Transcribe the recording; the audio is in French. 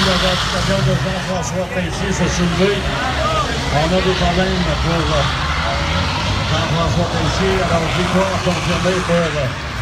la notification de Jean-François Tessier s'est soulevée. On a des problèmes pour Jean-François Tessier. Alors, victoire confirmée pour